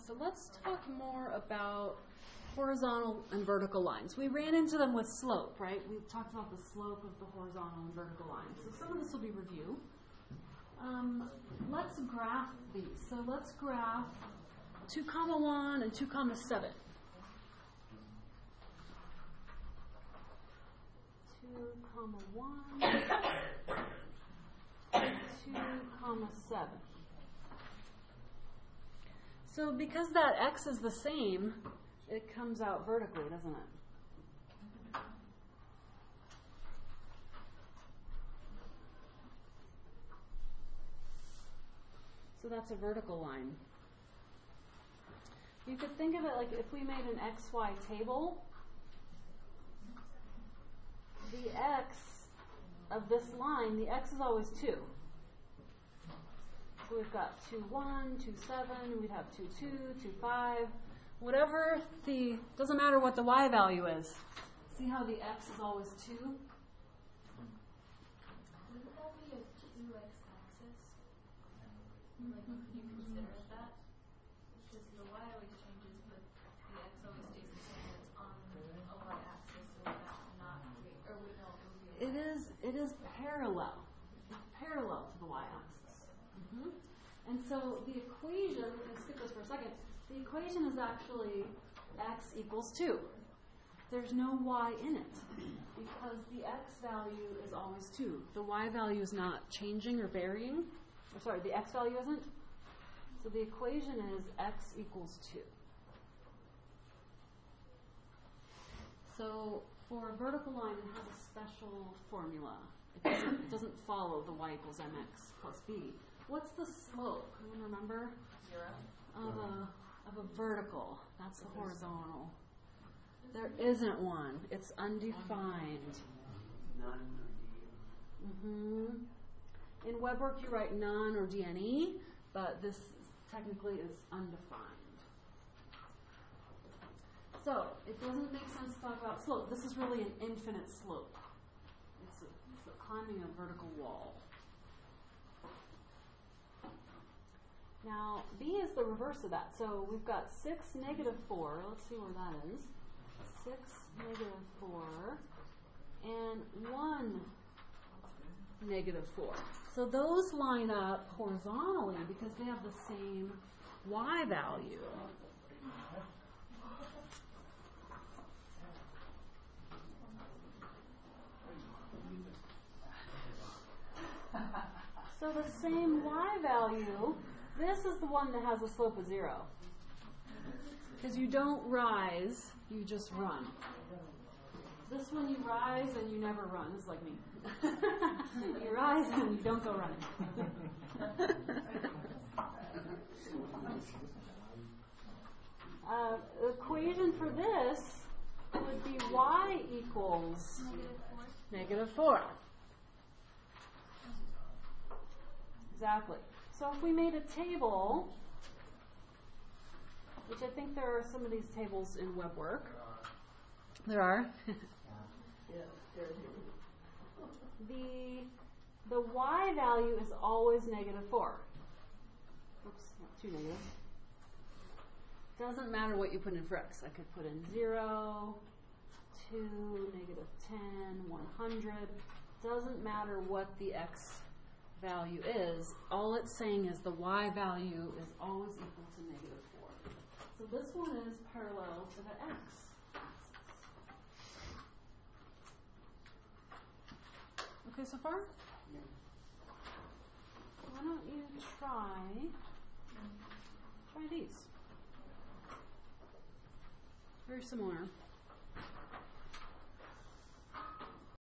So let's talk more about horizontal and vertical lines. We ran into them with slope, right? We talked about the slope of the horizontal and vertical lines. So some of this will be review. Let's graph these. So let's graph 2, 1 and 2, 7. 2, 1 and 2, 7. So because that x is the same, it comes out vertically, doesn't it? So that's a vertical line. You could think of it like if we made an XY table, the x of this line, the x is always 2. So we've got 2, 1, 2, 7, we'd have 2, 2, 2, 5. Whatever doesn't matter what the y value is. See how the x is always 2? Wouldn't that be a 2x axis? Like, could you consider it that? Because the y always changes, but the x always stays the same. It's on a y axis, so would that not create, or would no, it would be a It is parallel. It's parallel to the y-axis. And so the equation, I'm going to skip this for a second, the equation is actually x equals 2. There's no y in it because the x value is always 2. The y value is not changing or varying. Or sorry, the x value isn't. So the equation is x equals 2. So for a vertical line, it has a special formula. It doesn't follow the y equals mx plus b. What's the slope? Anyone remember? 0. Of a vertical. That's the horizontal. There isn't one. It's undefined. None or In WebWork, you write none or DNE, but this technically is undefined. So it doesn't make sense to talk about slope. This is really an infinite slope. It's climbing a vertical wall. Now, b is the reverse of that. So we've got 6, -4. Let's see where that is. 6, -4, and 1, -4. So those line up horizontally because they have the same y value. So the same y value, this is the one that has a slope of 0. Because you don't rise, you just run. This one you rise and you never run. This is like me. You rise and you don't go running. The equation for this would be y equals -4. Exactly. So if we made a table, which I think there are some of these tables in WebWork. There are. The y value is always -4. Oops, not too negative. Doesn't matter what you put in for x. I could put in 0, 2, -10, 100. Doesn't matter what the x value is. All it's saying is the y value is always equal to -4. So this one is parallel to the x axis. Okay, so far? Yeah. Why don't you try these? Very similar.